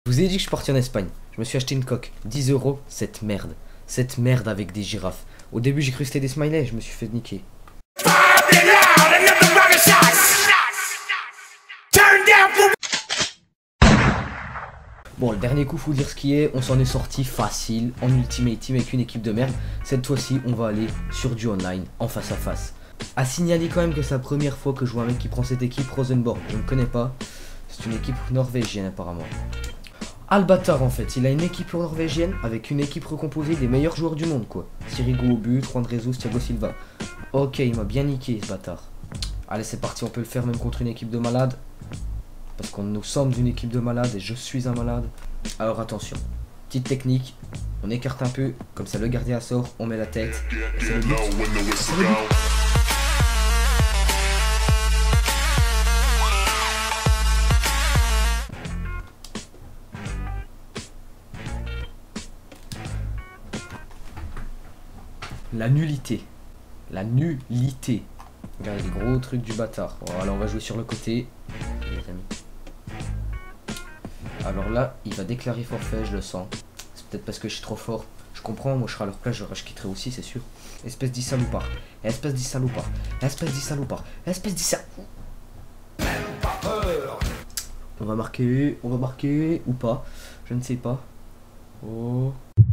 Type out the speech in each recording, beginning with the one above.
Je vous ai dit que je suis parti en Espagne. Je me suis acheté une coque. 10 €, cette merde. Cette merde avec des girafes. Au début, j'ai cru que c'était des smileys, je me suis fait niquer. Bon, le dernier coup, faut dire ce qui est. On s'en est sorti facile en Ultimate Team avec une équipe de merde. Cette fois-ci, on va aller sur du online, en face à face. À signaler quand même que c'est la première fois que je vois un mec qui prend cette équipe, Rosenborg. Je ne connais pas. C'est une équipe norvégienne apparemment. Albatar en fait, il a une équipe norvégienne avec une équipe recomposée des meilleurs joueurs du monde quoi. Sirigu au but, Juan Jesus, Thiago Silva. Ok, il m'a bien niqué ce bâtard. Allez c'est parti, on peut le faire même contre une équipe de malades. Parce que nous sommes une équipe de malades et je suis un malade. Alors attention, petite technique, on écarte un peu, comme ça le gardien sort, on met la tête. C'est le but. C'est le but. La nullité. La nullité. Regardez les gros trucs du bâtard. Voilà, on va jouer sur le côté. Les amis. Alors là, il va déclarer forfait, je le sens. C'est peut-être parce que je suis trop fort. Je comprends, moi je serai à leur place, je quitterai aussi, c'est sûr. Espèce d'y salopard. Espèce d'y salopard. Espèce d'y salopard. Espèce d'y salopard. On va marquer ou pas. Je ne sais pas. Oh.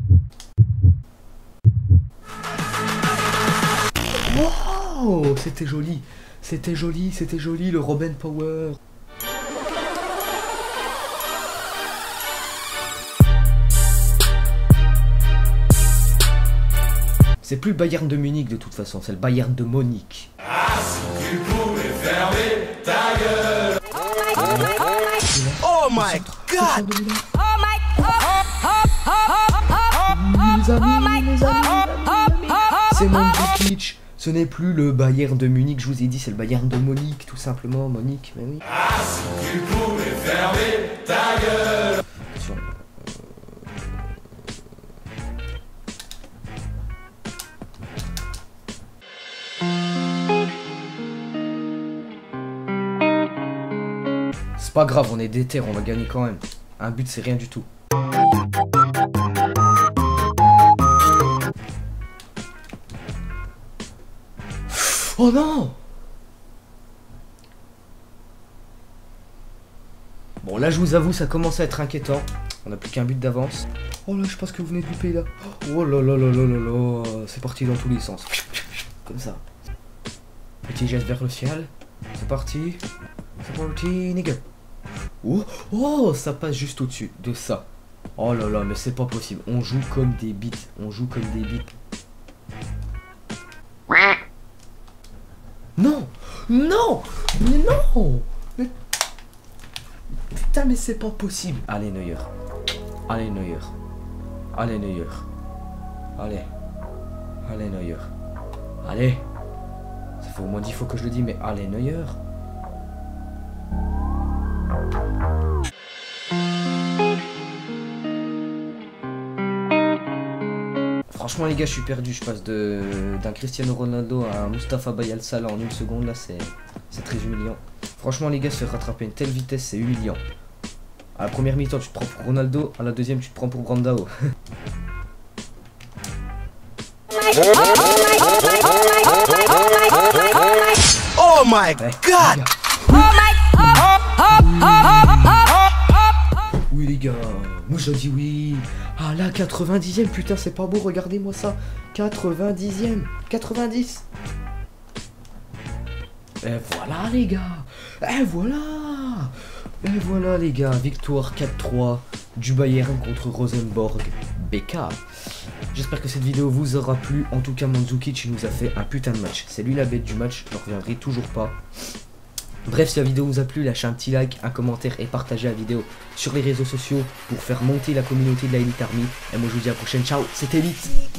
Oh, c'était joli, le Robin Power. C'est plus le Bayern de Munich de toute façon, c'est le Bayern de Monique. Ah, si tu pouvais fermer ta gueule. Oh my god. Les amis. C'est Mandzukic. Ce n'est plus le Bayern de Munich, je vous ai dit, c'est le Bayern de Monique, tout simplement, Monique, mais oui. Ah, si tu pouvais fermer ta gueule. Attention. C'est pas grave, on est déter, on va gagner quand même. Un but, c'est rien du tout. Oh non! Bon là je vous avoue ça commence à être inquiétant. On n'a plus qu'un but d'avance. Oh là je sais pas ce que vous venez de louper là. Oh là là là là là là. C'est parti dans tous les sens. Comme ça. Petit geste vers le ciel. C'est parti. C'est parti, nigga. Oh, oh, ça passe juste au-dessus de ça. Oh là là mais c'est pas possible. On joue comme des bites. On joue comme des bites. Non! Non! Mais non! Mais... Putain, mais c'est pas possible! Allez, Neuer. Allez, Neuer. Allez, Neuer. Allez. Allez, Neuer. Allez! Ça fait au moins 10 fois que je le dis, mais allez, Neuer. Franchement les gars je suis perdu, je passe d'un Cristiano Ronaldo à un Mustafa Bayal Salah en une seconde là, c'est très humiliant. Franchement les gars se faire rattraper à une telle vitesse c'est humiliant. À la première mi-temps tu te prends pour Ronaldo, à la deuxième tu te prends pour Brandao. Oh my god! Oui les gars, moi je dis oui. Ah là 90e, putain c'est pas beau, regardez-moi ça. 90e, 90. Et voilà les gars. Et voilà les gars, victoire 4-3 du Bayern contre Rosenborg BK. J'espère que cette vidéo vous aura plu. En tout cas Mandzukic il nous a fait un putain de match. C'est lui la bête du match, je ne reviendrai toujours pas. Bref, si la vidéo vous a plu, lâchez un petit like, un commentaire et partagez la vidéo sur les réseaux sociaux pour faire monter la communauté de la Elite Army. Et moi je vous dis à la prochaine, ciao, c'était Elite.